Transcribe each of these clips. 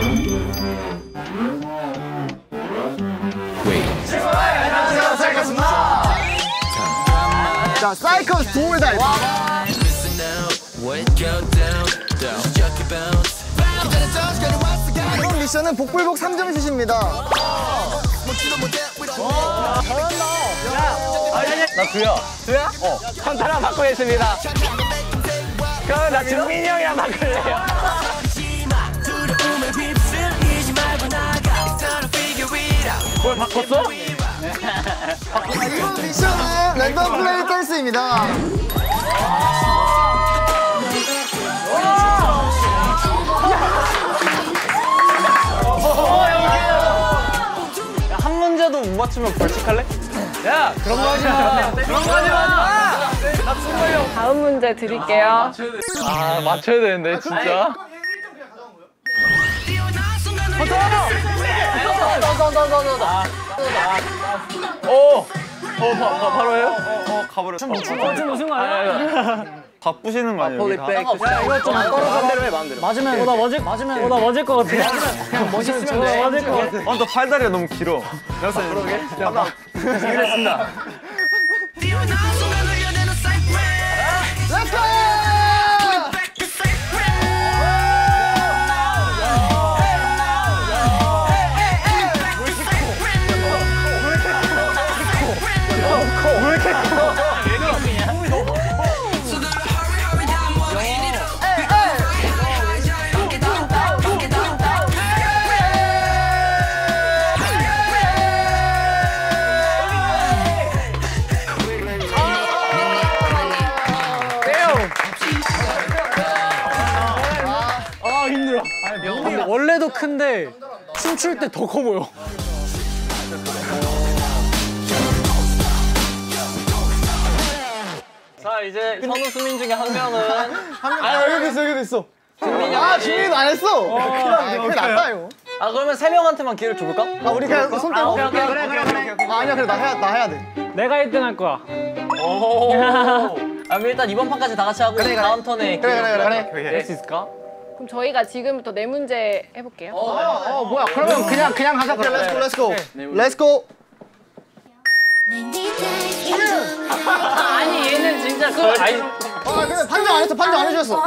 안녕하세요, 사이코스입니다. 자, 사이코스 돌다이브. 이번 미션은 복불복 3점슛입니다. 잘한다. 나 두야. 두야? 컨타랑 바꾸겠습니다. 그러면 나 준민이 형이랑 바꿀래요. 뭘 바꿨어? 이번 미션은 랜덤 플레이 댄스입니다. 한 문제도 못 맞추면 벌칙할래? 야, 그런 거 하지 마. 그런 거 하지 마. 나 숨어요. 다음 문제 드릴게요. 아, 맞춰야 되는데 진짜. 바로 해요? 가버렸어. 좀 무슨 말이야? 바쁘시는 거 아니에요? 야, 이거 좀 떨어져. 마음대로 해, 마음대로. 맞으면. 나 맞을 것 같아. 그냥 멋있으면 돼. 맞을 것 같아. 너 팔다리가 너무 길어. 그러게. 하나. 준비했습니다. 렛츠고! 왜 이렇게 커? 힘들어. 원래도 큰데 춤출 때 더 커 보여. 자, 이제 현우 수민 중에 한 명은 여기 됐어. 준민이 안 했어. 큰일 났다, 이거. 그러면 세 명한테만 기회를 줘볼까? 우리 그냥 손 떼고. 그래. 아니야, 그래, 나 해야 돼. 내가 1등 할 거야. 오. 그럼 일단 이번 판까지 다 같이 하고 다음 턴에 그래. 할 수 있을까? 그럼 저희가 지금부터 4문제 해볼게요. 뭐야, 그러면 그냥 하자. 그래, 렛츠고. 렛츠고. 아니 얘는 진짜 근데 판정 안 해주셨어.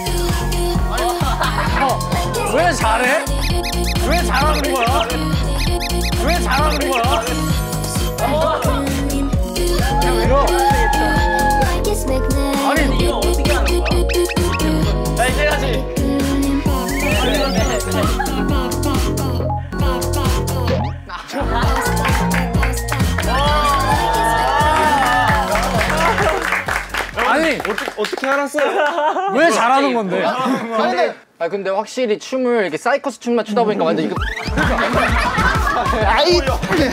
왜 잘해? 왜 잘하는 거야? 왜 잘하는 거야? 아니 이거 어떻게 하는 거야? 자, 이제 가지. 아니 어떻게 알았어? 왜 잘하는 건데? 근데 확실히 춤을 이렇게 사이코스 춤만 추다 보니까 완전 이거 아이.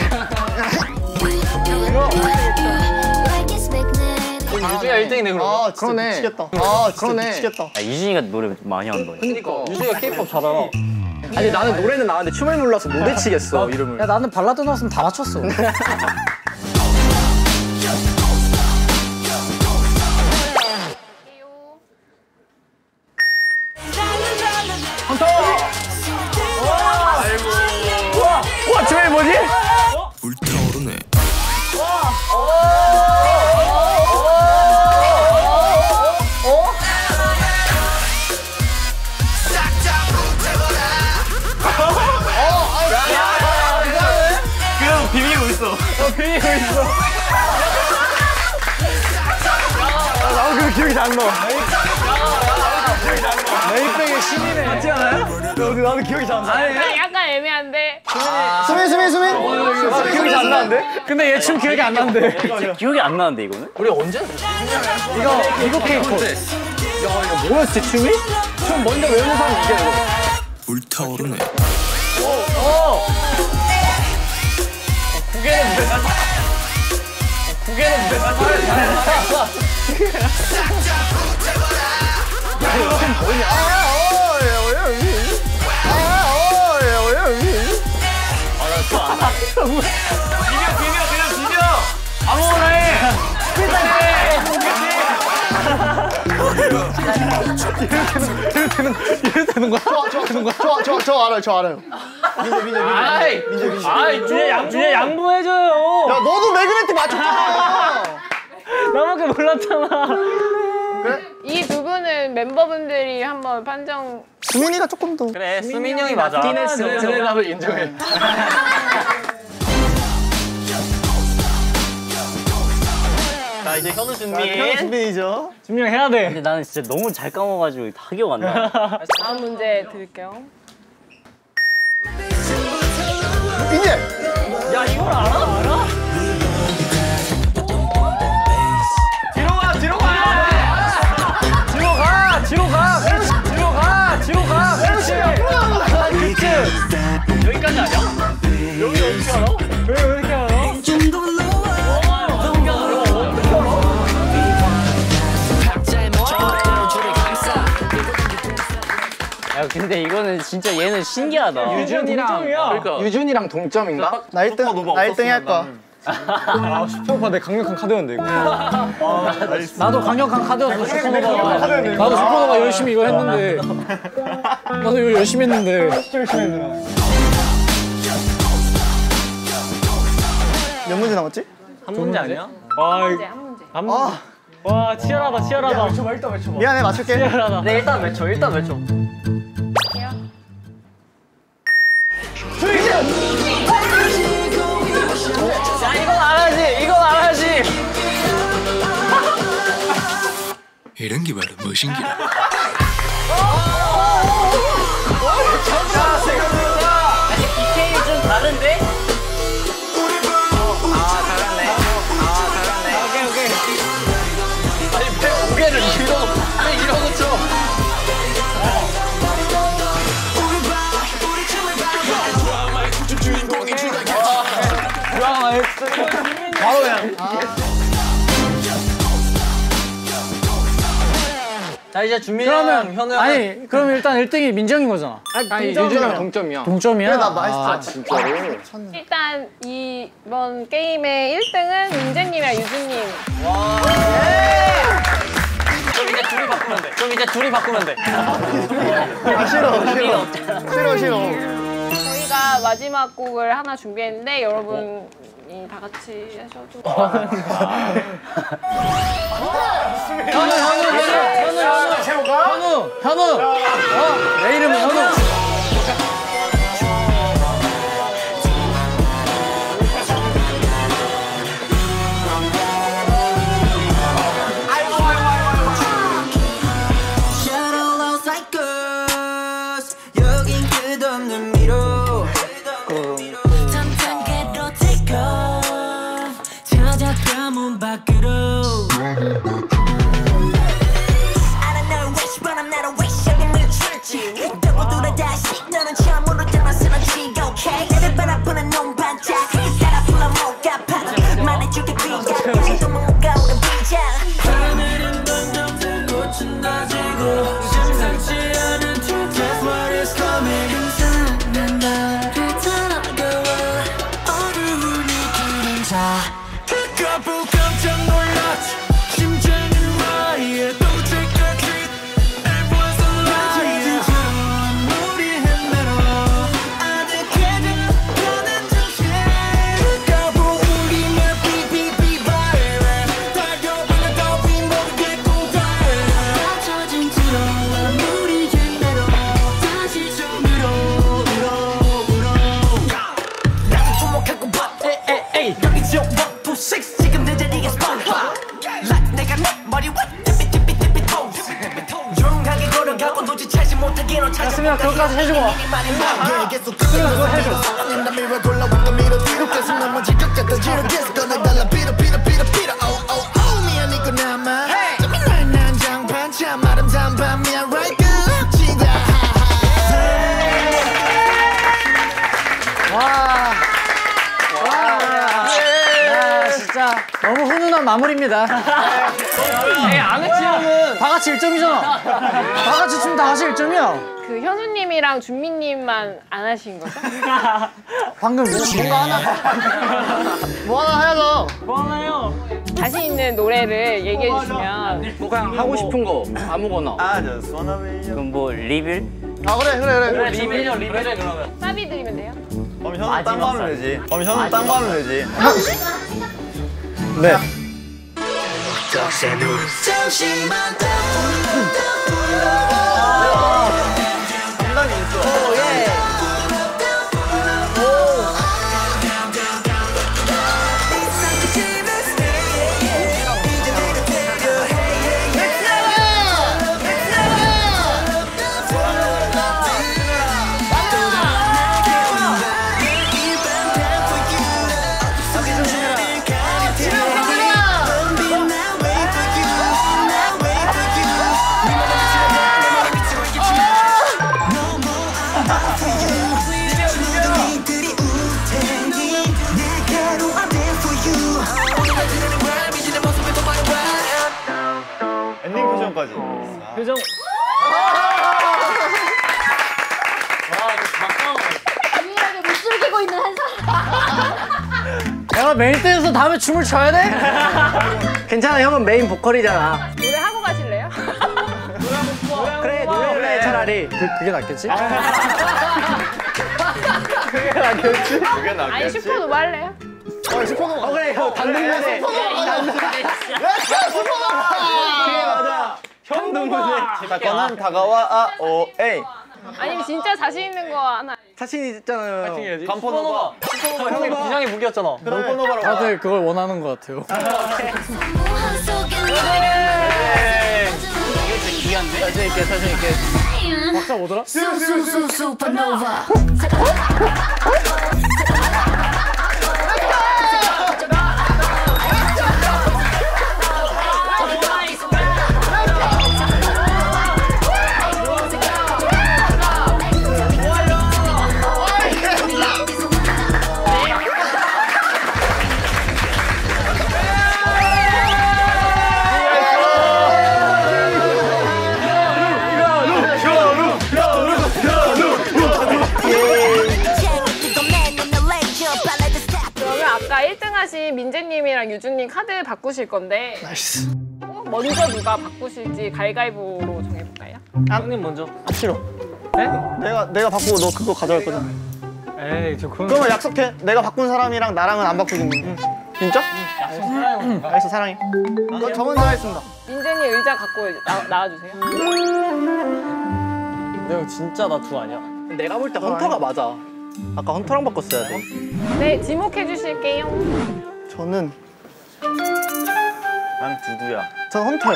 유주가 1등이네 그럼. 진짜 그러네. 미치겠다. 진짜 미치겠다. 이진이가 노래 많이 한다. 그러니까 유주가 케이팝 잘 알아. 아니 나는 노래는 나는데 춤을 몰라서 못 외치겠어 이름을. 야 나는 발라드 나왔으면 다 맞췄어. 와, 저게 뭐지? 불타오르네. 그냥 비비고 있어. 비비고 있어. 나도 그 기억이 잘 안 나. 메이백의 신이네. 맞지 않아요? 나도 기억이 잘 안 나. 약간 애매한데. 수민. 기억이 잘 안 나는데? 근데 얘 춤 기억이 안 나는데. 기억이 안 나는데 이거는? 우리 언제? 이거 케이팝. 야 이거 뭐였지 춤이? 춤 먼저 외우는 사람 이겨 이거. 불타오르네. 고개는 왜 가지? 고개는 왜 가지? 비벼. 아무거나 해. 저 알아요, 저 알아요. 민재 양보해줘요. 야, 너도 매그네틱 맞췄잖아. 나밖에 몰랐잖아. 이 두 분은 멤버분들이 한번 판정. 수민이가 조금 더. 그래, 수민 형이 맞아. 드레나블 인정해. 자, 이제 현우 준비. 현우 준비이죠. 증명해야 돼. 근데 나는 진짜 너무 잘 까먹어가지고 다 기억 안 나. 다음 문제 드릴게요. 이제. 야, 이걸 알아? 뒤로 가, 뒤로 가! 뒤로 가. 그렇지. 여기까지 아니야? 여기 어떻게 알아? 왜 이렇게 알아? 야 근데 이거는 진짜 얘는 신기하다. 유준이랑 동점인가? 나 1등 할 거야. 아, 슈퍼노바 내 강력한 카드였는데 이거. 나도 강력한 카드였어. 슈퍼노바. 나도 슈퍼노바 열심히 이거 했는데. 나도 이거 열심히 했는데. 진짜 열심히 했는데. 몇 문제 남았지? 한 문제 아니야? 한 문제. 와 치열하다. 미안해, 맞출게. 치열하다. 네, 일단 외쳐. 할게요. 야, 이건 알아야지. 이런 게 바로 무엇인기라. 디테일이 좀 다른데? 아니, 배 고개를 이러고 쳐. 바로 그냥. 자, 이제 준민이랑 현우 형. 아니 그럼 일단 1등이 민정인 거잖아. 아니 유준이랑 동점이야. 동점이야? 그래, 나 맛있어. 진짜로? 일단 이번 게임의 1등은 민재님이랑 유준님. 좀 이제 둘이 바꾸면 돼. 아, 싫어. 저희가 마지막 곡을 하나 준비했는데 여러분이 다 같이 하셔도. 현우. 내 이름은 현우. 수민아 그것까지 해주고 와. 수민아 그거 해줘. 진짜 너무 훈훈한 마무리입니다. 안 했지만은 다 같이 1점이잖아. 다 같이 춤 다 같이 1점이야. 그 현우님이랑 준민님만 안 하신 거죠? 방금 뭔가 하나. 뭐 하나 해야죠. 자신 있는 노래를 얘기해 주시면. 뭐 그냥 하고 싶은 거 아무거나. 그럼 뭐 리빌? 아 그래. 리벨해 그러면. 사비 드리면 돼요? 그럼 현우 딴거 하면 되지. 네. 담당이 있어. 엔딩 표정까지. 표정. 유일하게 못 즐기고 있는 한 사람. 내가 메인 댄서 다음에 춤을 춰야 돼? 괜찮아, 형은 메인 보컬이잖아. 노래 하고 가실래요? 그래, 노래를 해 차라리. 그게 낫겠지? 그게 낫겠지. 아니 슈퍼노바 할래요? 슈퍼노바. 그래, 형 단독 무대. 그래, 맞아. 형 동무대. 사건은 다가와 에이. 아니면 진짜 자신 있는 거 하나. 자신 있잖아요. 간포노바. 형이 비장의 무기였잖아. 간포노바라고. 다들 그걸 원하는 것 같아요. 자신 있게, 자신 있게. 박자 뭐더라? 슈퍼노바. 그러면 아까 1등 하신 민재님이랑 유준님 카드 바꾸실 건데 나이스. 먼저 누가 바꾸실지 가위가위보로 정해볼까요? 형님 먼저. 싫어. 내가 바꾸고 너 그거 가져갈 거잖아. 에이 저 그건. 그러면 약속해. 내가 바꾼 사람이랑 나랑은 안 바꾸겠는 거. 진짜? 알겠어, 사랑해. 그럼 저 먼저 하겠습니다. 민재님 의자 갖고 나와주세요. 내가 진짜 나 두 아니야. 내가 볼 때 헌터가 맞아. 아까 헌터랑 바꿨어야 돼. 네, 지목해 주실게요. 저는 난 두두야. 전 헌터예요.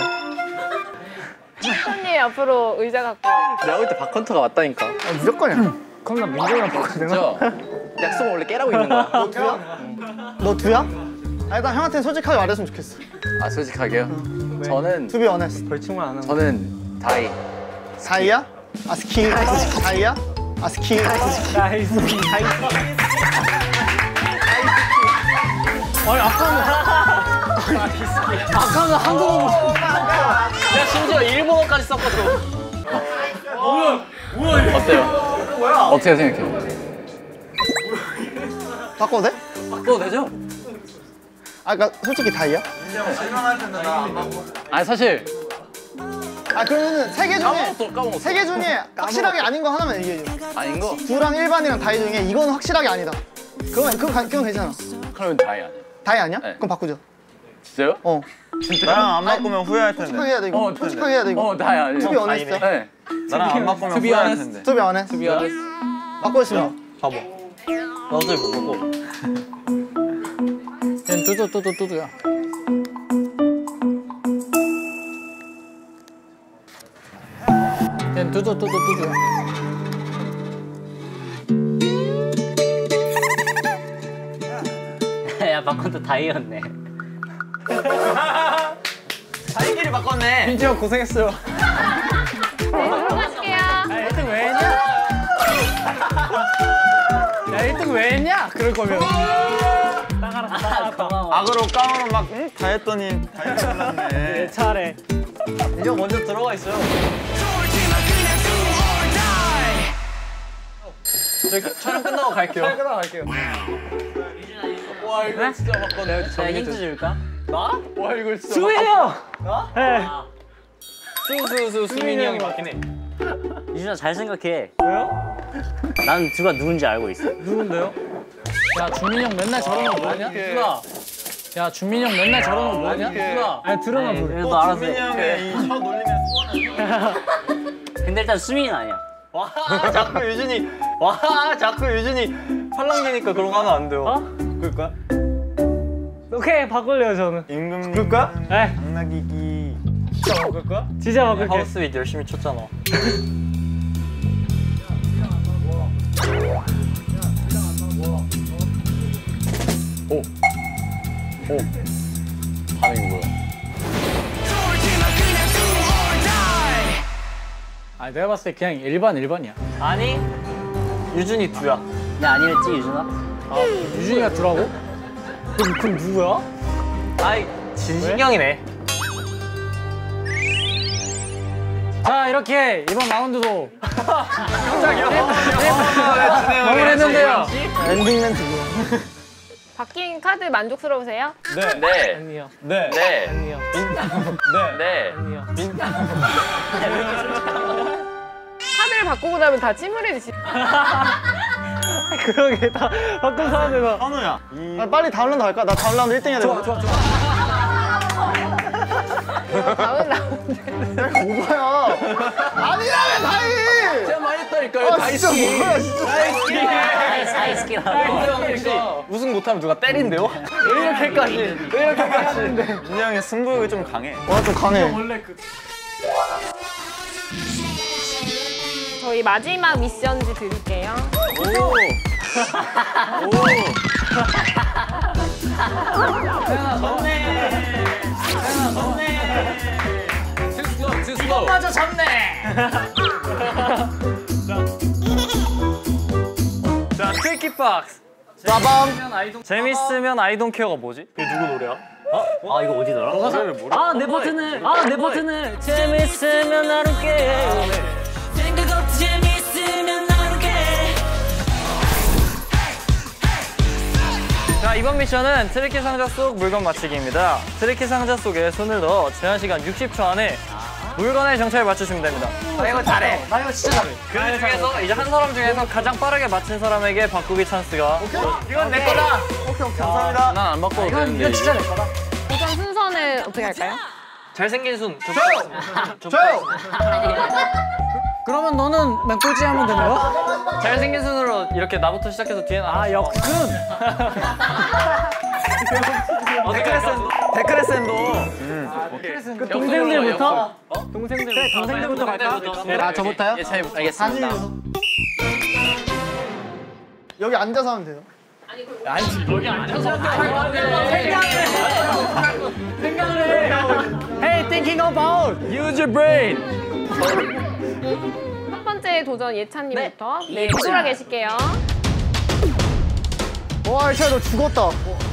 손님 앞으로 의자 갖고. 내가 볼 때 박헌터가 맞다니까. 무조건이야. 그럼 나 민정이랑 바꿔야 되나? 약속은 원래 깨라고 있는 거야. 너 두야? 아니, 나 형한테 솔직하게 말했으면 좋겠어. 아, 솔직하게요? 저는 To be honest. 벌칙만 안 하면. 저는 다이. 다이야? 아스키. 다이야? 아스키. 나이스. 아니 아까는 한국어 못. 야 심지어 일본어까지 섞었어. 어때요? 어떻게 생각해요? 바꿔도 돼? 바꿔도 되죠? 아, 그니까 솔직히 다이야? 아니 사실 아, 그러면은 세 개 중에 까먹었어. 세 개 중에 확실하게 아닌 거 하나만 얘기해줘. 아닌 거? 두랑 일반이랑 다이 중에 이건 확실하게 아니다. 그건 괜찮아. 그러면 다이 아니야. 다이 아니야? 네. 그럼 바꾸자. 진짜요? 어. 나랑 안 바꾸면 후회할 텐데. 솔직하게 해야 돼 이거. 솔직하게 해야 돼 이거. 다이 아니야. To be honest. 네. 나랑 안 바꾸면 To be 후회할 honest. 텐데. To be honest. To be honest. 바꿔주시면. 봐봐. 나 어차피 못 바꿔. 걘 뚜두야. 걘 뚜두야. 야 박헌터 다이였네. 자기끼리 바꿨네. 민지 형 고생했어요. 수고하실게요. 1등 왜 했냐? 야 1등 왜 했냐? 그럴 거면. 고마워. 악으로 깡으로 막 다 했더니 다이가 몰랐네. 차례. 이제 먼저 들어가 있어요. 저희 촬영 끝나고 갈게요. 와 이거 진짜 바꿔. 내가 힌트 줄까? 나? 와 이거 진짜. 수민이 형. 나? 네. 수민이 형이 맞긴 해. 유준아 잘 생각해. 왜요? 난 누가 누군지 알고 있어. 누군데요? 야 준민이 형 맨날 저러는 거 뭐냐? 누나. 야 준민이 형 맨날 저러는 거 뭐냐? 누나. 아니 들어만 아니, 보래. 그래도 알아서 수민이 해. 형의 이혀 놀리면 근데 일단 수민이는 아니야. 와 자꾸 유준이 팔랑귀니까 그런 거 하면 안 돼요. 어? 그럴 거야? 오케이 바꿀래요 저는. 임금님. 그럴 거야? 네. 당나귀기. 진짜 바꿀 거야? 진짜 바꿀게. 하우스윗 열심히 쳤잖아. 오. 반응이 뭐야? 아 내가 봤을 때 그냥 일반이야. 아니 유준이 두야. 나 아니랬지 유준아? 아 유준이가 두라고? 그럼 누구야? 아이 진식이 형이네. 자 이렇게 이번 라운드도 깜짝이야. 마무리했는데요. 엔딩 멘트. 바뀐 카드 만족스러우세요? 네. 아니요. 네. 네. 아니요. 네. 아니요. 카드를 바꾸고 나면 다 찜을 해드시. 그러게 다 바꾼 사람들과. 현우야. 아, 빨리 다음 라운드 갈까? 나 다음 라운드 1등 해야 돼. 좋아. 다음 라운드. 내가 오바야. 아니라며 다이. 진짜 많이 했다니까요. 아 진짜 뭐야 진짜. 사이스키라고. 우승 못하면 누가 때린대요? 왜 이렇게까지? 민이 형의 승부욕이 좀 강해. 와 좀 강해. 원래 그 저희 마지막 미션지 드릴게요. 맞아 졌네. 자, 트리키박스. 빠밤. 재밌으면 아이돈 케어가 뭐지? 이게 누구 노래야? 아 이거 어디더라? 노래를 모르. 아내 버튼을. 아내 버튼을. 재밌으면 나를 깨. 자, 이번 미션은 트리키 상자 속 물건 맞추기입니다. 트리키 상자 속에 손을 넣어 제한 시간 60초 안에 물건의 정체를 맞추시면 됩니다. 나 이거 잘해. 나 이거 진짜 잘해. 그 중에서 이제 한 사람 중에서 가장 빠르게 맞힌 사람에게 바꾸기 찬스가. 이건 내 거다. 오케이 감사합니다. 난 안 바꿔도 이건 진짜 내 거다. 도전 순서는 어떻게 할까요? 잘생긴 순. 저요. 그러면 너는 맨 꼴찌 하면 되는 거야? 잘생긴 순으로 이렇게 나부터 시작해서 뒤에 나. 아 역순. 데크레센도. 그 동생들부터? 동생들부터 갈까? 아 저부터요? 예, 잘 알겠습니다. 여기 앉아서 하면 돼요. Hey, thinking about. Use your brain. 첫 번째 도전 예찬님부터. 네, 뒤돌아 계실게요. 와 예찬 너 죽었다.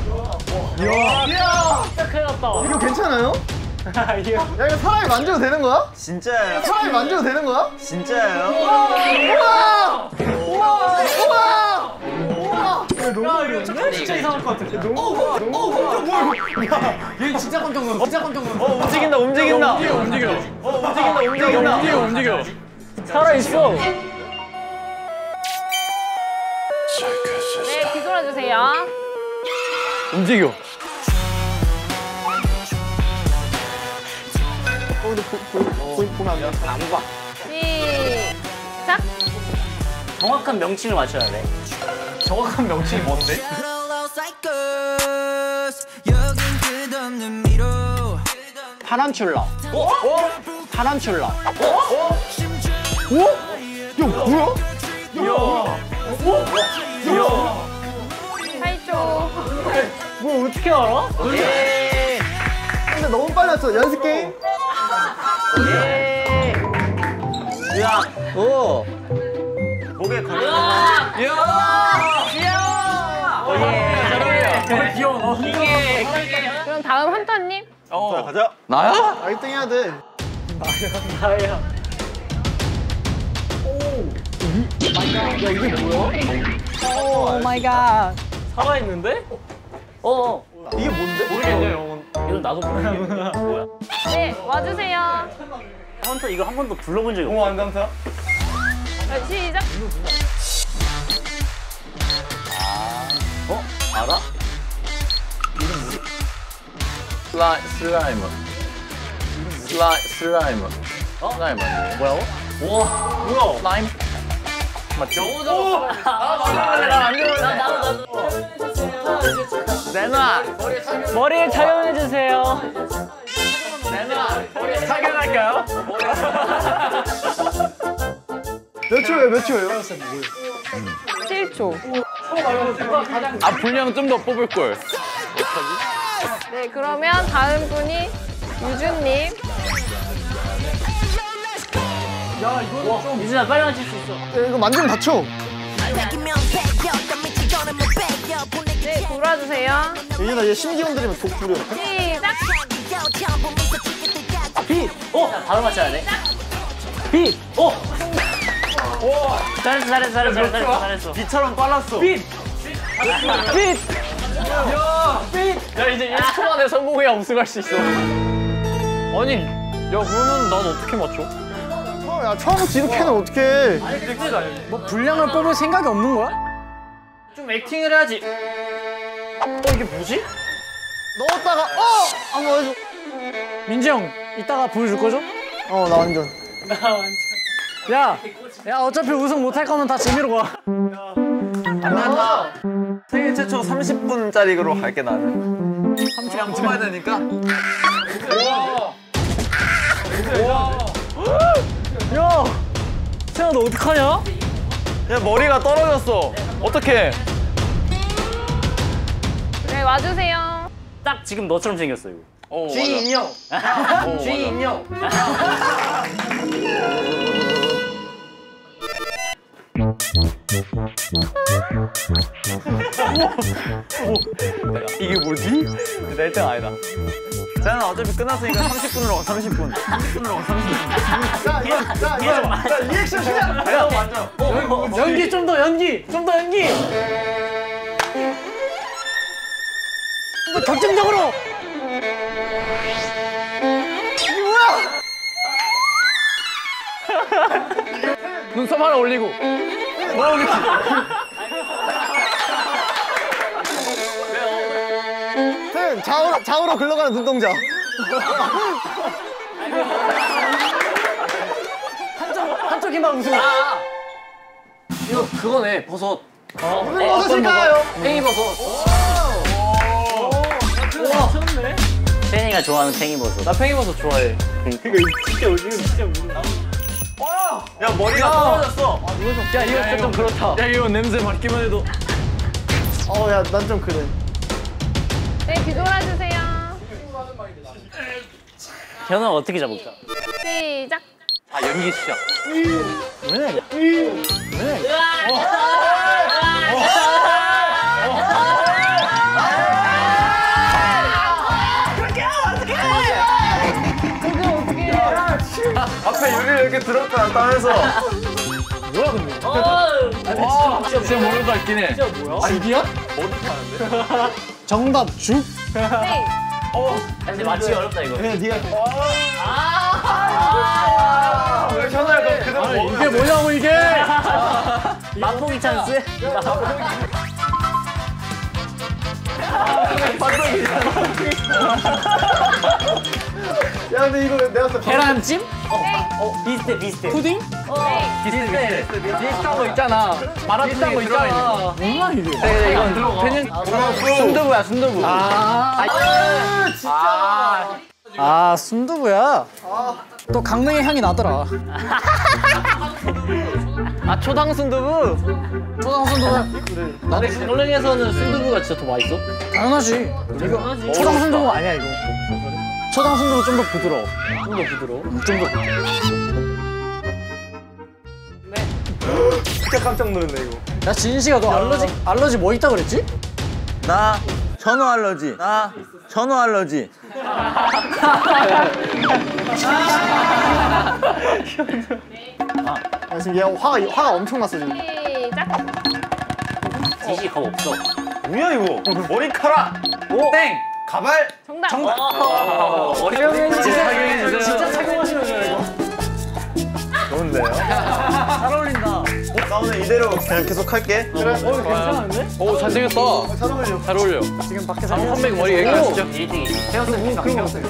진짜 큰일 났다. 이거 괜찮아요? 야 이거 사람이 만져도 되는 거야? 진짜예요? 사람이 만져도 되는 거야? 진짜예요? 우와! 우와! 우와! 진짜 이상할 것 같아. 얘 진짜 깜짝 놀랐어. 진짜 깜짝 놀랐어. 움직인다, 움직인다. 움직여, 움직여. 살아있어. 네, 뒤돌아 주세요. 움직여. 보면 안 돼. 안 봐. 시작. 정확한 명칭을 맞춰야 돼. 정확한 명칭이 뭔데? 타란툴라. 타란툴라. 오? 야 뭐야? 8초. 뭐 어떻게 알아? 근데 너무 빨랐어. 연습 게임. 야, 오. 목에 걸려. 귀여워. 그럼 다음 헌터님. 가자. 나야? 아 1등 해야 돼. 나야. 야 이게 뭐야? 오 마이 갓. 살아 있는데? 이게 뭔데? 모르겠냐 영혼. 이건 나도 모르겠네. 뭐야? 네, 와주세요. 헌터 이거 한 번도 불러본 적이 없어. 공 안감사? 네, 시작. 알아? 슬라이머. 슬라이머. 슬라이머. 뭐라고? 뭐야? 슬라임? 맞죠? 나안 좋아해. 나도. 내놔. 머리에 착용해 주세요. 착용할까요? 몇 초예요? 몇 초예요? 7초. 아 분량 좀 더 뽑을 걸. 네, 그러면 다음 분이 유준님. 유준아 빨리 맞출 수 있어. 야, 이거 만지면 다쳐. 네, 돌아주세요. 유진아 얘 심기 흔들리면 독 부려. 시작. 빛! 바로 맞춰야 돼. 빛! 잘했어. 비처럼 빨랐어. 야 이제 1초 만에 성공해야 우승할 수 있어. 아니, 야 그러면 난 어떻게 맞춰? 야 처음부터 이렇게 하면 어떡해. 뭐 분량을 뽑을 생각이 없는 거야? 좀 액팅을 해야지. 이게 뭐지? 넣었다가 한번 해줘. 민지 형 이따가 보여줄 거죠? 나 완전. 야 어차피 우승 못할 거면 다 재미로 가. 생일 최초 30분짜리로 갈게 나는. 30분 뽑아야 되니까. 야 세아 너 어떡하냐? 야 머리가 떨어졌어. 어떡해? 네, 와주세요. 딱 지금 너처럼 생겼어 이거. 쥐 인형. 쥐 인형. 이게 뭐지? 내 1등 아니다. 자연아 어차피 끝났으니까 30분으로 가. 30분. 30분으로 가. 30분. 자 리액션 시작. 연기 좀 더 연기 좀 더 연기. 좀 더 격정적으로. 눈썹 하나 올리고. 태연 좌우로 굴러가는 눈동자. 한쪽 힘만 웃으면. 이거 그거네 버섯. 어떠실까요? 팽이버섯. 세인이가 좋아하는 팽이버섯. 나 팽이버섯 좋아해. 야 머리가 떨어졌어. 야 이거 진짜 좀 그렇다. 야 이거 냄새 맡기만 해도. 야 난 좀 그래. 네, 뒤돌아주세요. 현우 어떻게 잡을까? 시작. 아 연기 시작. 앞에 유리를 이렇게 들었다 놨다 해서. 뭐야 근데? 진짜 모르는 거 같긴 해. 죽이야? 정답 죽? 네. 근데 맞추기 어렵다 이거. 그냥 네가. 왜 현아야 너 그대로 먹어. 이게 뭐냐고 이게? 맛보기 찬스? 야 근데 이거 내가 또 계란찜? 비슷해. 푸딩? 비슷한 거 있잖아. 비슷한 거 있잖아. 뭐야 이게? 이건 그냥 순두부야 순두부. 아 순두부야. 또 강릉의 향이 나더라. 아 초당 순두부. 초당 순두부. 강릉에서는 순두부가 진짜 더 맛있어? 당연하지. 이거 초당 순두부 아니야 이거. 초당 순두부 좀 더 부드러워. 좀 더 부드러워. 좀 더 부드러워. 진짜 깜짝 놀랐네 이거. 야 진시가 너 알러지 뭐 있다 그랬지? 나 전어 알러지. 나 전어 알러지. 지금 얘 화가 엄청 났어 지금. 시작. 지시 겁 없어. 뭐야 이거? 머리카락. 땡. 가발. 정답. 착용해주세요. 진짜 착용하시는 줄 알고. 좋은데요? 잘 어울린다. 나 오늘 이대로 그냥 계속 할게. 그래. 괜찮은데? 오 잘생겼다. 잘 어울려. 잘 어울려. 지금 밖에서 선배님 머리 얘기하시죠. 1등이. 헤어스타일 헤어스타일.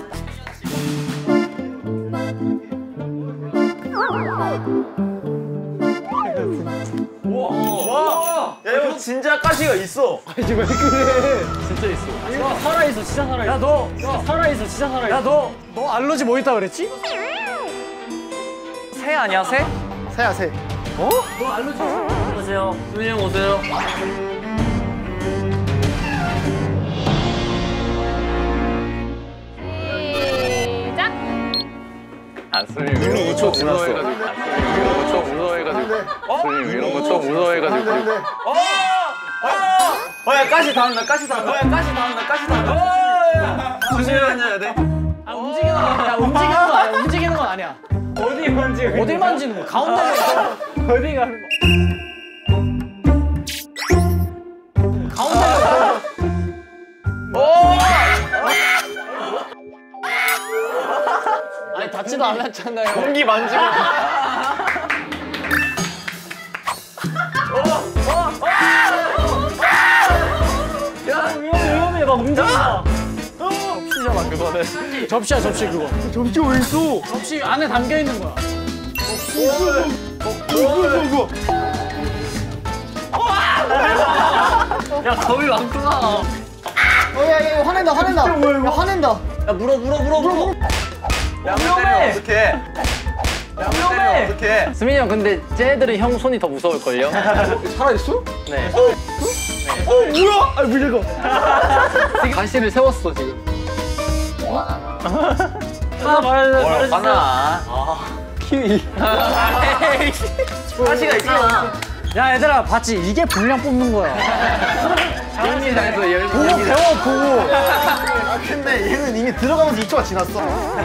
와. 야 이거 진짜 가시가 있어. 이제 왜 그래? 진짜 있어. 이거 살아있어, 진짜 살아있어. 야 너. 살아있어, 진짜 살아있어. 야 너 알러지 뭐 있다 그랬지? 새 아니야 새? 새야 새. 보세요. 수민이 형 오세요. 시작. 아 수민이 이런 거 처음 무서워해가지고. 이런 거 처음 무서워해가지고. 수민이 이런 거 처음 무서워해가지고. 야 가시 닿는다. 가시 닿는다. 가시 닿는다. 조심히 앉아야 돼. 아, 움직이는 거 아니야. 움직이는 거 아니야. 움직이는 거 아니야. 어디 만지는 어디 만지는 거? 가운데가 어디 가는 거? 가운데가 아니 닿지도 않았잖아요. 공기 만지고. 위험해, 막 움직인다. 접시잖아 그거는. 접시야, 접시 그거. 점지 왜 있어? 접시 안에 담겨 있는 거야. 야 겁이 많구나. 야 이거 화낸다. 야 화낸다. 야 물어. 야 때리면 어떡해? 야 때리면 어떡해? 수민이 형 근데 쟤들은 형 손이 더 무서울걸요? 살아있어? 네. 뭐야? 아 물려고. 가시를 세웠어 지금. 하나 말해주세요. 하나. 키위. 가시가 있잖아. 야 얘들아 봤지? 이게 분량 뽑는 거야. 수민이에서 보고 배워 보고. 아 근데 얘는 이미 들어가면서 2초가 지났어.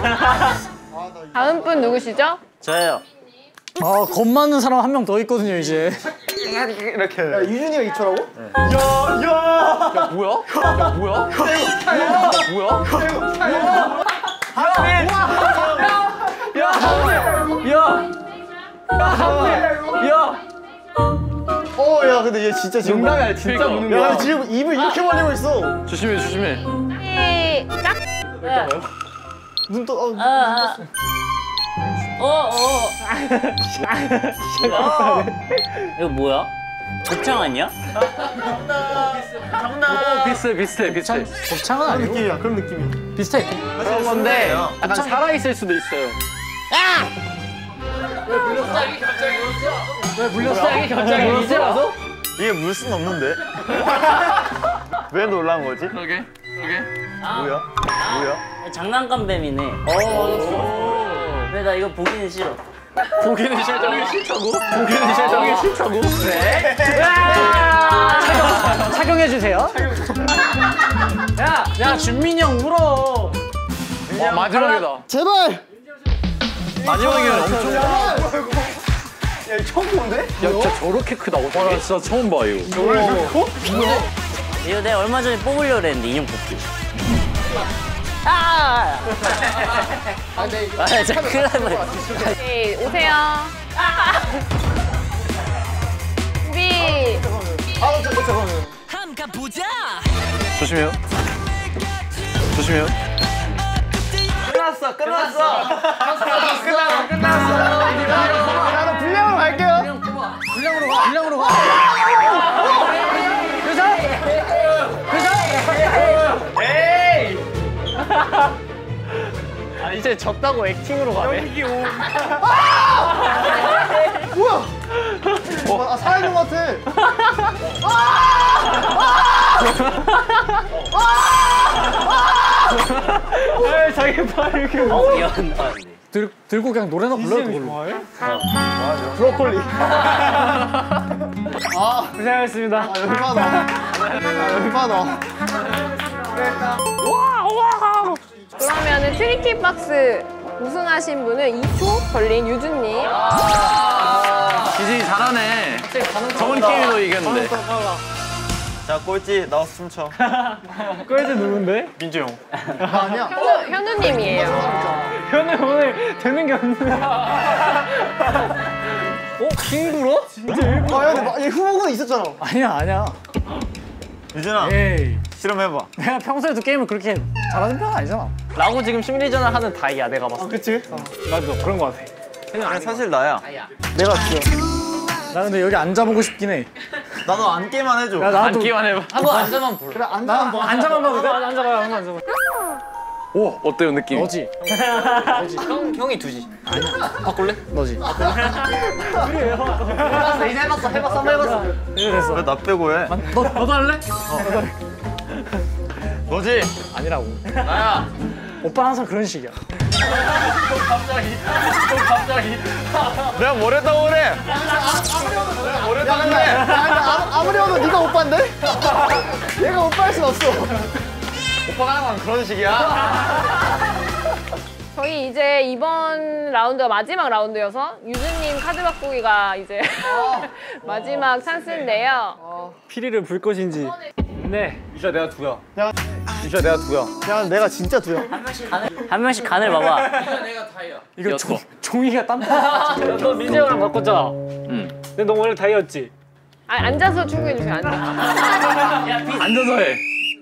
다음 분 누구시죠? 저요. 아 겁 많은 사람 한 명 더 있거든요 이제. 이렇게. 야 유준이가 2초라고? 야. 뭐야? 야 뭐야? 뭐야? 야 근데 얘 진짜 지금 농담이 아니라 진짜 무는 야 거야. 근데 지금 입을 이렇게 벌리고 있어. 조심해. 시작. 눈 떠. 이거 뭐야? 곱창 아니야? 비슷해. 곱창은 그런 아니고 느낌이야. 그런 느낌이야. 비슷해. 그런 건데 약간 살아있을 수도 있어요. 왜 물렸어? 갑자기 이제 와서? 이게 물 수는 없는데. 왜 놀란 거지? 그러게. 뭐야? 장난감 뱀이네. 근데 나 이거 보기는 싫어. 보기는 싫다고? 네. 착용해 주세요. 야 준민이 형 울어. 마지막이다. 제발. 마지막이면 엄청. 야 이거 처음 보는데? 야 진짜 저렇게 크다. 어떻게? 진짜 처음 봐 이거. 이거 내가 얼마 전에 뽑으려고 했는데 인형 뽑기. 진짜 큰일 날 뻔했어. 오케이, 오세요. 준비. 잠깐만요. 조심해요. 끝났어. 야, 나 분량으로 갈게요. 분량으로 가. 아 이제 졌다고 액팅으로 가네. 뭐야? 살아있는 것 같아. 자기 팔 이렇게 귀여운다. 들고 그냥 노래나 불러요 그걸로. 브로콜리. 고생하셨습니다. 열받아. 열받아. 그러면은 트리키 박스 우승하신 분은 2초 걸린 유준님. 기진이 잘하네. 저번 게임에도 이겼는데. 자 꼴찌 나와서 춤춰. 꼴찌 누군데? 민주 형. 나 아니야. 현우님이에요. 현우 오늘 되는 게 없네. 킹구로? 진짜 일부. 아, 야, 근데 후보군 있었잖아. 아니야. 유준아 에이. 실험해봐. 내가 평소에도 게임을 그렇게 잘하는 편은 아니잖아. 라고 지금 심리전을 하는 다이야 내가 봤을 때. 그치? 나도 그런 거 같아. 아니 사실 나야. 내가 주야. 나 근데 여기 앉아보고 싶긴 해. 나도 앉게만 해줘. 야, 나도 앉기만 해봐. 한번 앉아만 볼래. 그래, 앉아만 봐. 앉아만 봐도 돼? 앉아봐요, 한번 앉아봐. 오 어때요 느낌? 너지? 형이 두지. 바꿀래? 너지? 이제 해봤어. 한번 해봤어. 이제 됐어. 왜 나 빼고 해? 너도 할래? 너지? 아니라고. 나야. 오빠 항상 그런 식이야. 내가 뭘 했다고 그래? 야, 근데 아무리 봐도 네가 오빠인데? 얘가 오빠일 순 없어. 오빠가 하는 건 그런 식이야? 저희 이제 이번 라운드가 마지막 라운드여서 유준님 카드 바꾸기가 이제 마지막 찬스인데요. 피리를 불 것인지. 네. 유주야 내가 두야. 야. 유주야 내가 두야. 야, 내가 진짜 두야. 한 명씩 간을 봐봐. 이거 종이가 땀나. 너 민재형이랑 바꿨잖아. 응. 근데 너 원래 다이였지? 아니, 앉아서 충고해주세요. 앉아서 해.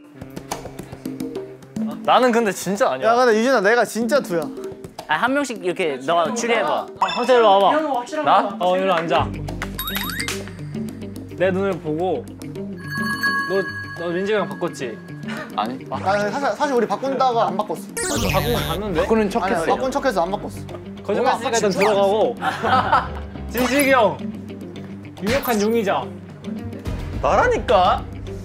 나는 근데 진짜 아니야. 야, 근데 유진아, 내가 진짜 두야. 아, 한 명씩 이렇게 너가 추리해봐. 황태 일로 와봐. 나? 일로 앉아. 내 눈을 보고 너 민재형 바꿨지? 아니. 나는 사실 우리 바꾼다고 안 바꿨어. 바꾼 거 봤는데? 바꾸는 아니, 척했어. 바꾼 척해서 안 바꿨어. 거짓말했으니까 일단 들어가고. 진식이 형. 유력한 용의자. 나라니까.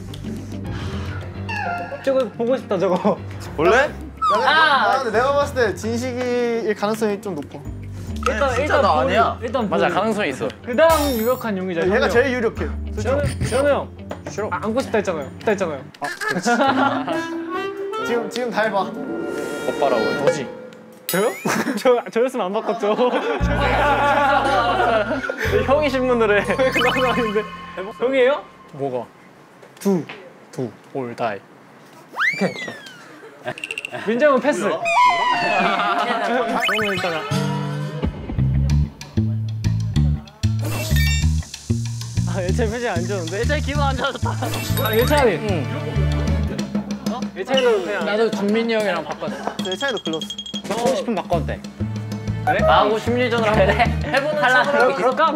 저거 보고 싶다 저거. 볼래? 야, 근데 내가 봤을 때 진식이일 가능성이 좀 높아. 진짜 나 아니야. 일단 맞아 보여줘. 가능성이 있어. 그다음 유력한 용의자. 얘가 제일 유력해. 현우 형. 싫어. 안고 싶다 했잖아요. 지금 다 해봐. 오빠라고. 너지? 저요? 저였으면 안 바꿨죠. 형이 신문을 해. 나도 아닌데. 형이에요? 뭐가? 두. 올 다이. 오케이. 민정은 패스. 그러면 일단 예찬이 표정이 안 좋은데? 예찬이 기분 안 좋아졌다. 예찬이. 응. 예찬이도 그냥. 나도 정민이 형이랑 바꿨어. 내 차이도 글렀어. 하고 싶으면 바꿔도 돼. 그래? 나하고 심리전을 한번 해보는 척으로. 그럴까?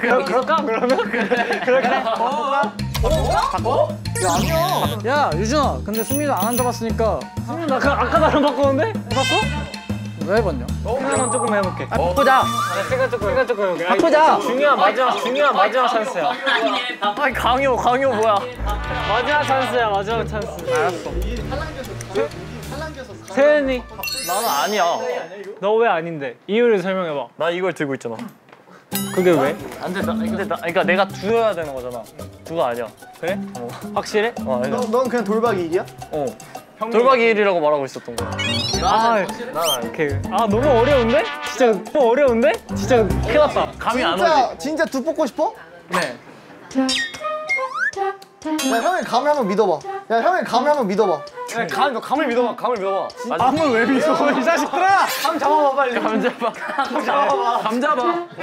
바꿔? 야, 아니야. 야 유준아, 근데 수민이도 안 앉아봤으니까. 수민 나 아까 나랑 바꿨는데? 해봤어? 왜 해봤냐? 생각만 조금 해볼게. 바꾸자. 생각 조금 해볼게. 바꾸자. 중요한 마지막 찬스야. 아니 강요 뭐야? 마지막 찬스. 알았어. 세은이, 나는 아니야. 너 왜 아닌데? 이유를 설명해봐. 나 이걸 들고 있잖아. 그게 왜? 안 돼. 근데 그러니까 내가 두어야 되는 거잖아. 두가 아니야. 그래? 확실해? 아니다. 넌 그냥 돌박이 일이야? 돌박이 일이라고 말하고 있었던 거야. 오케이. 너무 어려운데? 진짜 너무 어려운데? 진짜 큰일 났다. 감이 안 오지. 진짜 두 뽑고 싶어? 네. 야, 형의 감을 한번 믿어봐. 감을 믿어봐. 감을 왜 믿어? 이 자식들아! 감 잡아봐 빨리. 감 잡아.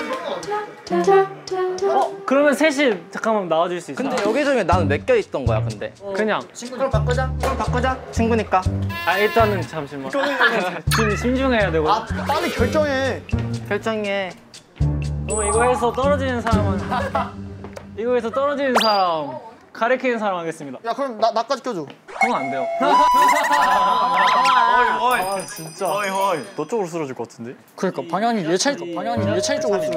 그러면 셋이 잠깐만 나와줄 수 있어? 근데 여기저기 나는 몇 개 있던 거야, 근데. 그냥. 그럼 바꾸자. 친구니까. 일단은 잠시만. 심중해야 되고. 빨리 결정해. 결정해. 이거에서 떨어지는 사람 가리키는 사람 하겠습니다. 야, 그럼 나까지 껴줘. 그건 안 돼요. 어이. 진짜. 어이. 너 쪽으로 쓰러질 것 같은데? 그러니까 방향이 예찬이 쪽으로 쓰네.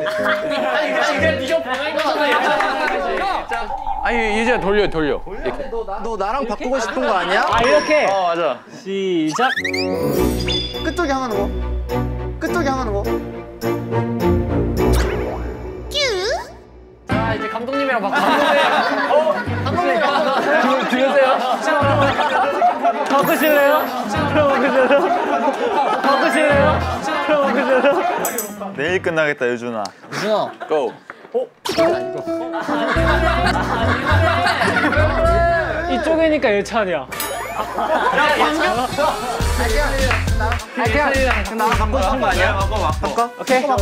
아니 이제 돌려. 너 나랑 바꾸고 싶은 거 아니야? 이렇게. 맞아. 시작. 끝쪽에 하는 거. 자 이제 감독님이랑 바꿔. 감독님. 들으세요? 바꾸실래요? 바꾸실래요? 내일 끝나겠다 유준아. 유준아. 고. 이쪽이니까 예찬이야. 나 바꿔 한 거 아니야? 바꿔. 오케이. 와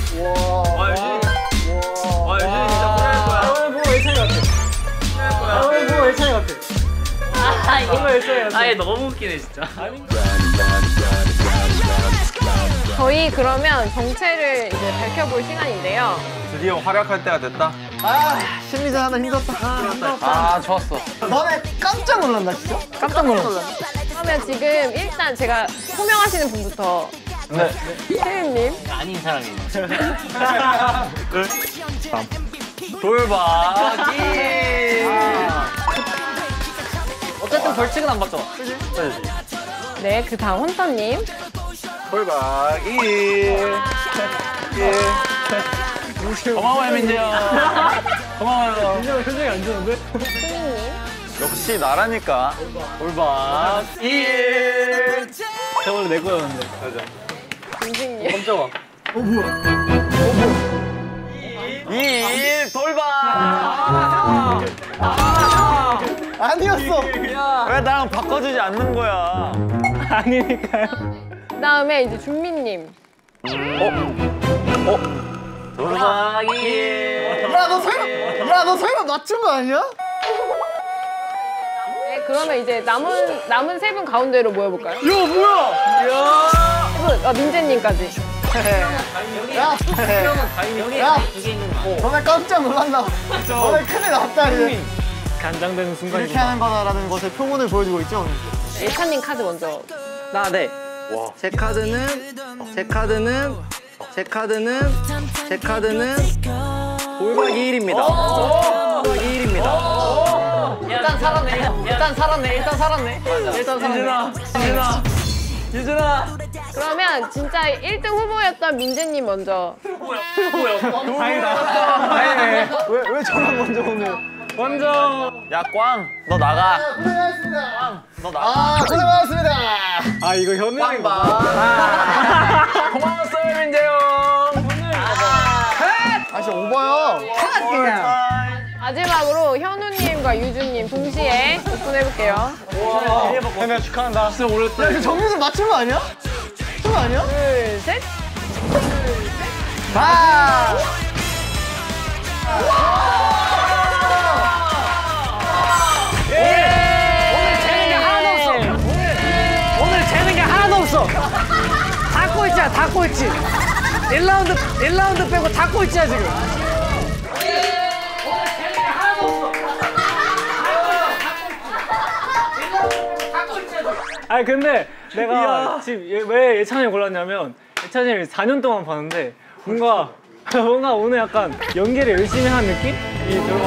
유준이 진짜 후회할 거야. 보고 예찬이 같아. 보고 예찬이 같아. 아얘 너무 웃기네 진짜. 저희 그러면 정체를 이제 밝혀볼 시간인데요. 드디어 활약할 때가 됐다. 아, 심리전 하나 힘들었다. 아 좋았어. 너네 깜짝 놀란다, 진짜. 깜짝 놀랐어. 그러면 지금 일단 제가 호명하시는 분부터. 네. 태윤님. 아닌 사람이네. 돌박이. 어쨌든 벌칙은 안 받죠? 네, 그 다음 헌터님. 돌박이. 고마워요 민재 형. 고마워요. 민재 형 표정이 안 좋은데? 수민님. 역시 나라니까. 돌박이. 저 원래 내 거였는데. 김승님. 깜짝아. 이 돌박. 아니었어. 왜 나랑 바꿔주지 않는 거야? 아니니까요. 그 다음에 이제 준민님. 돌박이. 야, 너 설마 맞춘 거 아니야? 네, 그러면 이제 남은 세 분 가운데로 모여볼까요? 야, 뭐야? 세 분, 민재님까지. 야, 너네 깜짝 놀란다. 너네 큰일 났다, 이제. 간장되는 이렇게 순간이구나. 하는 거다라는 것의 표본을 보여주고 있죠. 예찬님 카드 먼저. 네. 제 카드는 돌박이 1입니다. 돌박이 1입니다. 일단 살았네. 유준아. 그러면 진짜 1등 후보였던 민재님 먼저. 왜 저만 먼저 오늘? 야 꽝. 너 나가. 고생하셨습니다. 너 나가. 아, 고생하셨습니다. 아, 이거 현우인 거. 고마웠어요 민재 형. 아, 진짜 오버요. 마지막으로 현우님과 유준님 동시에 오픈해볼게요. 현우야 축하한다. 진짜 오랬다. 야, 그 정민수 맞춘 거 아니야? 맞춘 거 아니야? 둘, 셋. 아! 오늘 재는 게 하나도 없어. 다 꼴찌야, 다 꼴찌. 1라운드 빼고 다 꼴찌야, 지금. 아니, 근데 내가 지금 왜 예찬이를 골랐냐면 예찬이를 4년 동안 봤는데 뭔가 오늘 약간 연기를 열심히 한 느낌이 들어.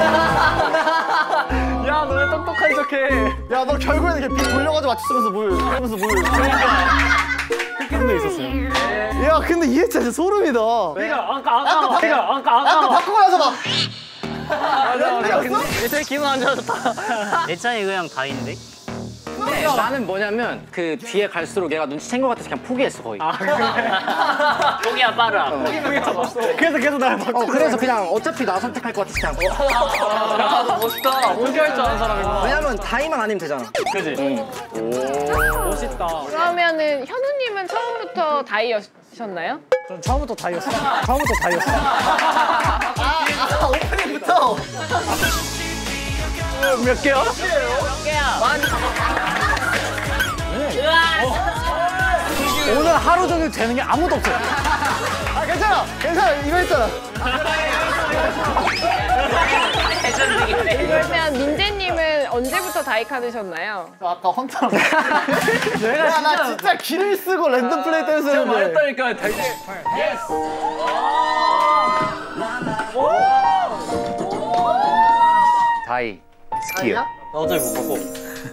야 너네 똑똑한 척해. 야, 너 결국에는 이렇게 빛 돌려가지고 맞추면서 뭘. 느낌도 있었어요. 야, 근데 이해 진짜 소름이다. 내가 아까 바꾸고 나서 봐. 예찬이 기분 안 좋아졌다. 예찬이 그냥 다인데? 근데 나는 뭐냐면 그 뒤에 갈수록 얘가 눈치챈 것 같아서 그냥 포기했어 거의. 포기야 빠르라. 그래서 계속 나를 바꿔. 그래서 그냥 어차피 나 선택할 것 같아서 그냥. 야, 너 멋있다. 포기할 줄 아는 사람이구나. 왜냐면 다이만 아니면 되잖아. 그지? 멋있다. 그러면은 현우님은 처음부터 다이였셨나요? 전 처음부터 다이었어. 오프닝부터. 몇 개야? 오늘 하루 종일 되는 게 아무도 없어. 아, 괜찮아. 이거 했잖아. 그러면 민재님은 언제부터 다이 카드셨나요? 아까 헌터랑. 야, 나 진짜 기를 쓰고 랜덤 플레이 댄스 했는데. 말했다니까 다이제. 다이 스키요. 나 어차피 못 바꿔.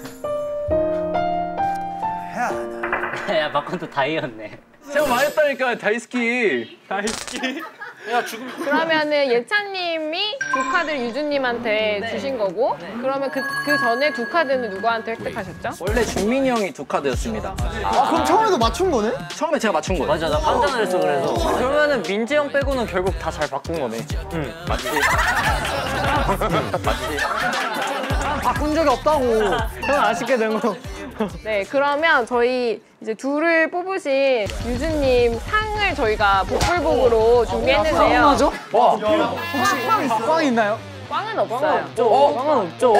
야 바콘도 다이였네. 제가 말했다니까 다이스키. 그러면은 예찬님이 두 카드를 유준님한테 주신 거고 그러면 그 전에 두 카드는 누구한테 획득하셨죠? 원래 준민이 형이 두 카드였습니다. 그럼 처음에도 맞춘 거네? 처음에 제가 맞춘 거예요. 맞아, 나 깜짝 놀랐어 그래서. 그러면은 민재 형 빼고는 결국 다 잘 바꾼 거네. 바꾼 적이 없다고. 형 아쉽게 된 거. 네, 그러면 저희 이제 둘을 뽑으신 유준님 상을 저희가 복불복으로 준비했는데요. 맞아? 혹시 꽝 있나요? 꽝은 없어요. 꽝은 없죠.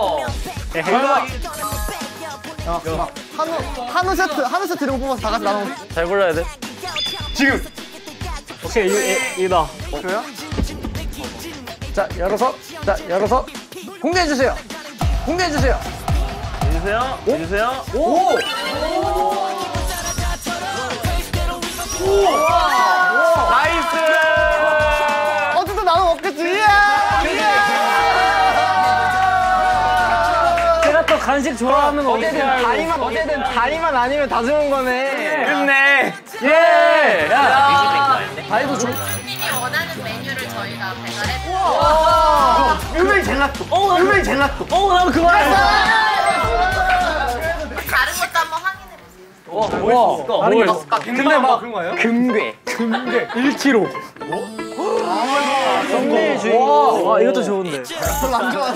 한우 세트 이런 거 뽑아서 다 같이 나눠. 잘 골라야 돼. 오케이, 이다. 그래요? 자, 열어서 공개해주세요. 공개해주세요. 해주세요. 해주세요. 나이스. 어쨌든 나눠 먹겠지. 제가 또 간식 좋아하는 거 어쨌든 다리만 아니면 다 좋은 거네. 끝내. 예! 님이 원하는 메뉴를 저희가 배달해드릴게요. 은행 젤라또. 은행 젤라또. 나도 그거 알아. 다른 것도 한번 확인해보세요. 다른 게 있을까? 근데 막 금괴. 1kg. 금괴 주인공. 와, 이것도 좋은데. 별로 안 좋아.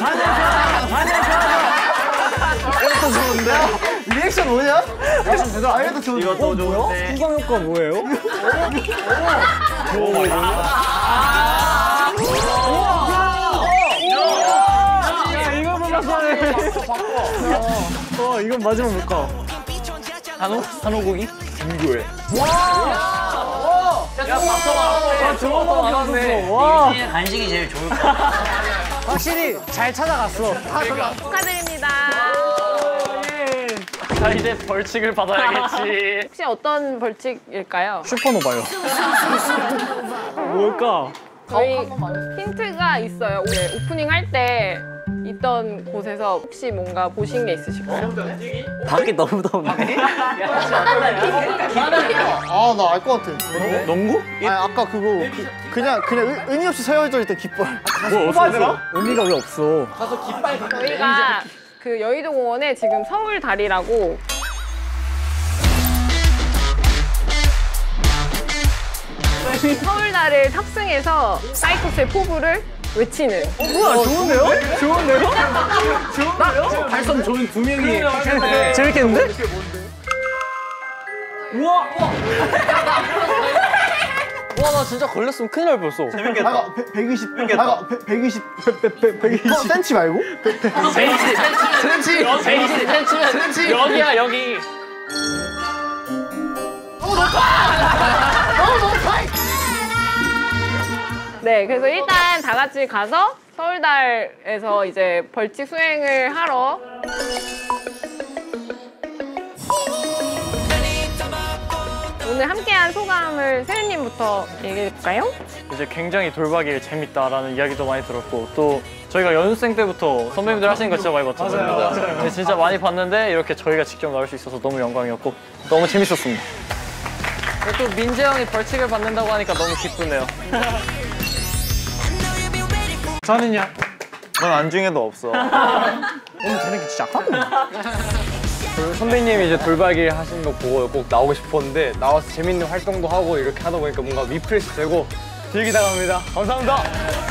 이것도 좋은데? 리액션 뭐냐? 리액션 제대로 안 해도 좋은데. 이것도 좋은데. 후광 효과 뭐예요? 이거 몰랐어네. 이건 맞으면 못 가. 한우고기? 김구애. 좋은 거 많았네. 와. 간식이 제일 좋을 것 확실히 잘 찾아갔어. 축하드립니다. 자, 이제 벌칙을 받아야겠지. 혹시 어떤 벌칙일까요? 슈퍼노바요. 뭘까? 저희 힌트가 있어요. 오늘 오프닝 할 때 있던 곳에서 혹시 뭔가 보신 게 있으실까요? 밖이 너무 더운데. 아, 나 알 것 같아. 농구? 아니, 아까 그거 그냥 의미 없이 세워져 있던 깃발. 뭐 없어? 의미가 왜 없어? 저희가 그 여의도 공원에 지금 서울다리라고 서울다리를 탑승해서 사이코스의 포부를 외치는 뭐야, 좋은데요? 좋은데요? 발성 좋은 두 명이 재밌겠는데? 우와! 와, 나 진짜 걸렸으면 큰일 날 뻔했어. 아까 120. 아까 120. 120. 센치 말고? 센치. 여기야, 여기. 네, 그래서 일단 다 같이 가서 서울달에서 이제 벌칙 수행을 하러 오늘 함께한 소감을 세윤님부터 얘기해볼까요? 이제 굉장히 돌박이 재밌다라는 이야기도 많이 들었고 또 저희가 연습생 때부터 선배님들 하시는 거 진짜 많이 봤잖아요. 맞아요. 근데 진짜 많이 봤는데 이렇게 저희가 직접 나올 수 있어서 너무 영광이었고 너무 재밌었습니다. 또 민재 형이 벌칙을 받는다고 하니까 너무 기쁘네요. 저는요? 넌 안중에도 없어. 오늘 저녁에 진짜 아깝네. 선배님이 이제 돌발기 하시는 거 보고 꼭 나오고 싶었는데 나와서 재밌는 활동도 하고 이렇게 하다 보니까 뭔가 리프레시 되고 즐기다 갑니다. 감사합니다.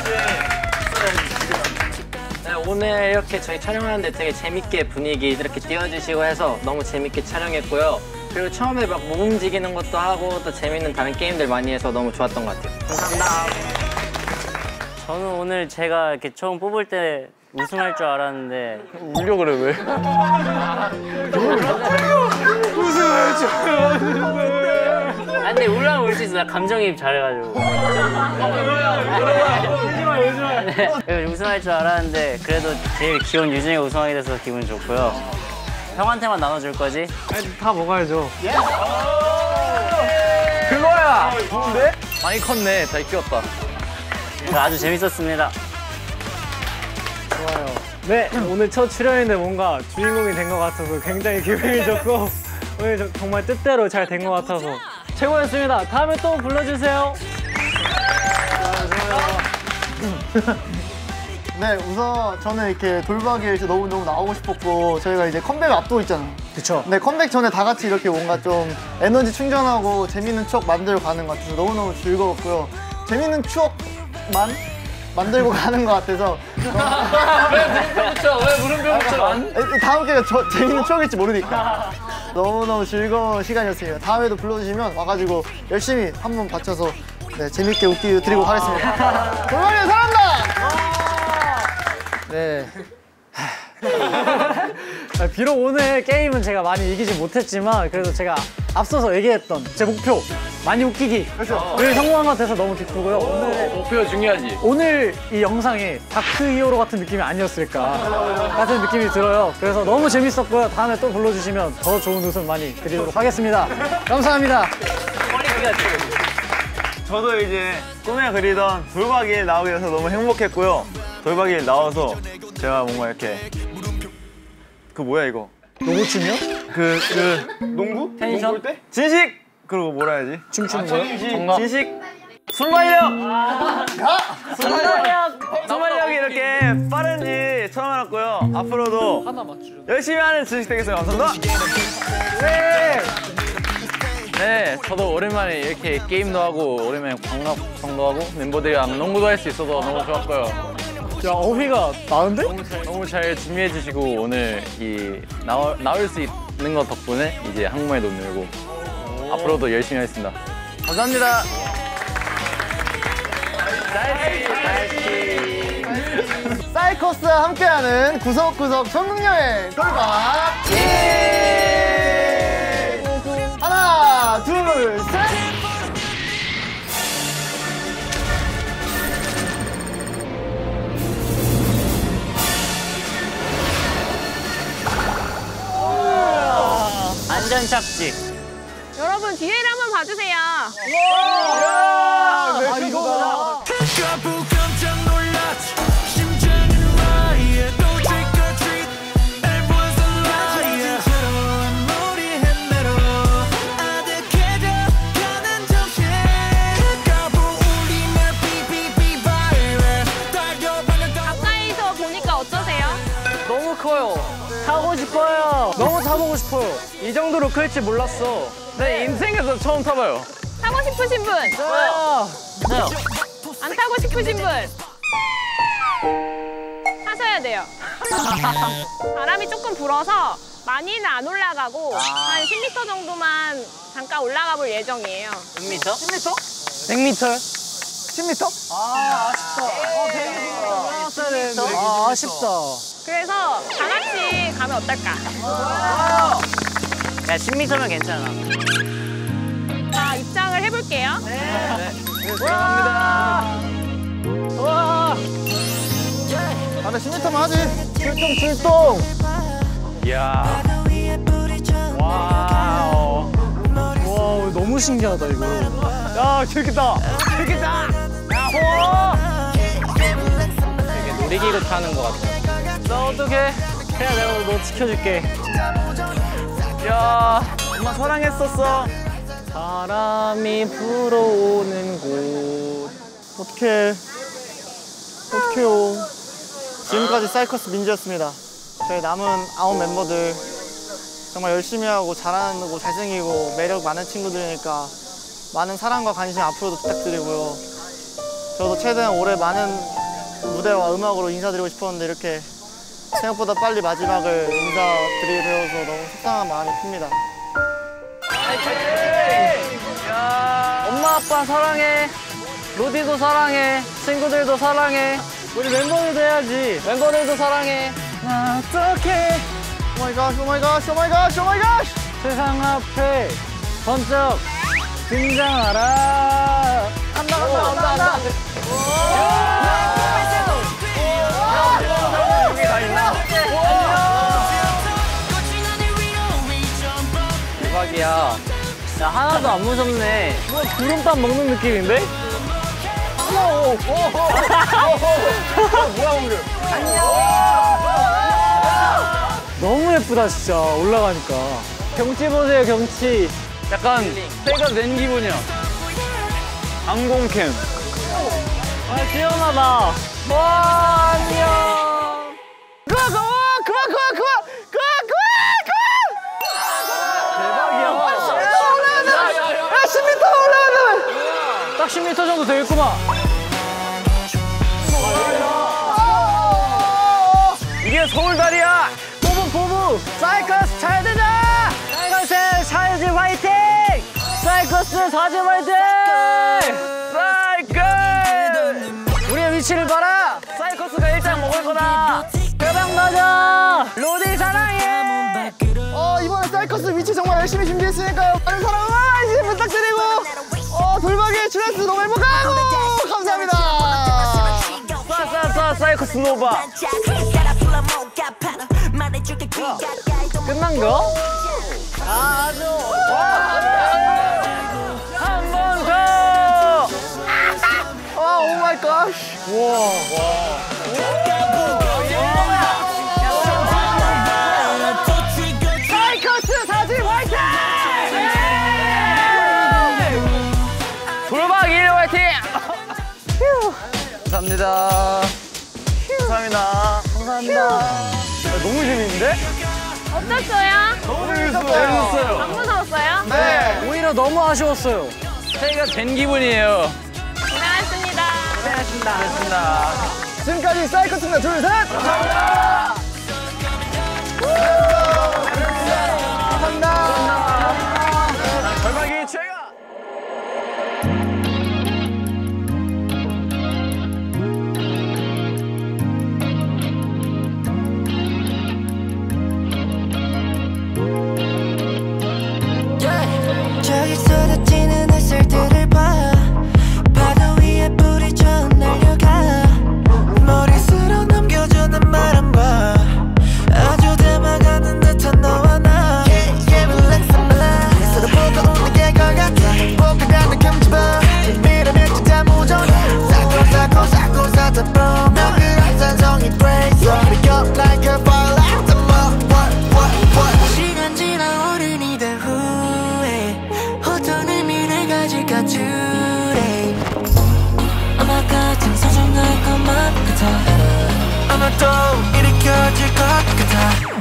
네, 오늘 이렇게 저희 촬영하는데 되게 재밌게 분위기 이렇게 띄워주시고 해서 너무 재밌게 촬영했고요. 그리고 처음에 막 몸 움직이는 것도 하고 또 재밌는 다른 게임들 많이 해서 너무 좋았던 것 같아요. 감사합니다. 저는 오늘 제가 이렇게 처음 뽑을 때 우승할 줄 알았는데 울려 그래 왜? 우승할 줄 알았는데. 아니 근데 울라면 울 수 있어. 나 감정이입 잘해가지고. 네, 우승할 줄 알았는데 그래도 제일 귀여운 유진이가 우승하게 돼서 기분 좋고요. 형한테만 나눠줄 거지? 다 먹어야죠. 그거야! 좋은데? 많이 컸네. 다 익혔다. 아주 재밌었습니다. 좋아요. 네, 오늘 첫 출연인데 뭔가 주인공이 된 것 같아서 굉장히 기분이 좋고 오늘 정말 뜻대로 잘 된 것 같아서 최고였습니다. 다음에 또 불러주세요. 좋아요. 네, 우선 저는 이렇게 돌박이에 너무너무 나오고 싶었고 저희가 이제 컴백을 앞두고 있잖아요. 그쵸. 네, 컴백 전에 다 같이 이렇게 뭔가 좀 에너지 충전하고 재밌는 추억 만들고 가는 것 같아서 너무너무 즐거웠고요. 재밌는 추억만 만들고 가는 것 같아서 왜 물음표 붙여? 왜 물음표 붙여? 다음 기회가 재밌는 추억일지 모르니까 너무너무 즐거운 시간이었습니다. 다음에도 불러주시면 와가지고 열심히 한번 바쳐서 네, 재밌게 웃기 드리고 가겠습니다. 돌박이 사랑합니다! 네. 비록 오늘 게임은 제가 많이 이기지 못했지만 그래도 제가 앞서서 얘기했던 제 목표 많이 웃기기 를 성공한 것 같아서 너무 기쁘고요. 오늘 목표 중요하지. 오늘 이 영상이 다크 히어로 같은 느낌이 아니었을까 같은 느낌이 들어요. 그래서 너무 재밌었고요. 다음에 또 불러주시면 더 좋은 웃음 많이 드리도록 하겠습니다. 감사합니다. 저도 이제 꿈에 그리던 돌박이에 나오게 돼서 너무 행복했고요. 돌박이에 나와서 제가 뭔가 이렇게 그 뭐야 이거? 로봇춤이요? 농구? 텐션? 농구일 때? 진식! 그리고 뭐라 해야지? 춤추는 거요? 진식! 순발력! 순발력이 이렇게 빠른지 처음 알았고요. 앞으로도 열심히 하는 진식 되겠습니다. 감사합니다. 네, 저도 오랜만에 이렇게 게임도 하고 오랜만에 광합성도 하고 멤버들이랑 농구도 할 수 있어서 너무 좋았고요. 야, 어휘가 나은데? 너무 잘 준비해 주시고 오늘 나올 수 있는 것 덕분에 이제 한국말도 늘고 앞으로도 열심히 하겠습니다. 감사합니다. 사이커스와 함께하는 구석구석 전국여행 돌박! 하나, 둘, 셋! 안전 착지. 여러분 뒤에를 한번 봐주세요. 아, 이거구나. 가까이서 보니까 어떠세요? 너무 커요. 타고 싶어요. 너무 타보고 싶어요. 이 정도로 클 줄 몰랐어. 내 인생에서 처음 타봐요. 타고 싶으신 분? 저요. 안 타고 싶으신 분? 타셔야 돼요. 바람이 조금 불어서 많이는 안 올라가고 한 10m 정도만 잠깐 올라가 볼 예정이에요. 100m? 10m? 100m? 10m? 아, 아쉽다. 100m 되는데. 아, 아쉽다. 그래서 다 같이 가면 어떨까? 야, 10m면 괜찮아. 자, 입장을 해볼게요. 감사합니다. 와. 아, 나 10m만 하지. 출동. 이야. 와우. 와, 너무 신기하다, 이거. 야, 재밌겠다. 재밌겠다. 야호. 되게 놀이기구 타는 것 같아. 나 어떡해. 태야, 내가 너 지켜줄게. 야, 엄마 사랑했었어. 바람이 불어오는 곳. 어떡해요. 지금까지 사이커스 민지였습니다. 저희 남은 9 멤버들 정말 열심히 하고 잘하고 잘생기고 매력 많은 친구들이니까 많은 사랑과 관심 앞으로도 부탁드리고요. 저도 최대한 올해 많은 무대와 음악으로 인사드리고 싶었는데 이렇게 생각보다 빨리 마지막을 인사드리게 되어서 너무 속상한 마음이 큽니다. 엄마 아빠 사랑해. 로디도 사랑해. 친구들도 사랑해. 우리 멤버들도 해야지. 멤버들도 사랑해. 나 어떡해. 오마이갓, 오마이갓, 오마이갓, 오마이갓! 세상 앞에 번쩍 등장하라. 간다. 여기 다 있나? 대박이야. 야, 하나도 안 무섭네. 뭐 구름빵 먹는 느낌인데? 너무 예쁘다 진짜 올라가니까. 경치 보세요 경치. 약간 새가 낸 기분이야. 항공캠. 아 시원하다. 안녕. 그만. 대박이야. 야, 10m 올라가면. 딱 10m 정도 되겠구만. 이게 서울다리야. 보부. 사이커스 잘 되자. 사이커스 사이즈 화이팅. 사이커스 사이즈 화이팅. 사이클. 우리의 위치를 봐라. 사이커스가 1장 먹을 거다. 대박 맞아. 로디 사랑해. 이번에 사이커스 위치 정말 열심히 준비했으니까요. 많은 사랑 많이 부탁드리고 돌박이의 주연수 너무 행복하고 감사합니다. 사이커스 노바. 끝난 거? 한 번 더. 오 마이 갓. 사이커스 사진 화이팅! 돌박 1 화이팅! 감사합니다. 너무 재밌는데? 어땠어요? 너무 재밌었어요. 안 무서웠어요? 네. 오히려 너무 아쉬웠어요. 새해가 된 기분이에요. 고생하셨습니다. 지금까지 사이커스입니다. 둘, 셋. 감사합니다. 돌박이 최고. 저기 쏟아지는 햇살들을 봐. 바다 위에 불이 쫙 날려가. 머릿수로 남겨주는 바람과 아주 닮아가는 듯한 너와 나. relax and relax. 서로 보고 웃는 게 것 같아. 행복하다는 감지봐. 미련은 진짜 무정해. 사고 사다 너그 한산성이 break. You're up like a fire like the moon. What 시간 지나 어른이 된 후에 어떤 의미를 가질까 today. 아마 같은 소중할 것만 같아. 아마 또 일으켜질 것 같아.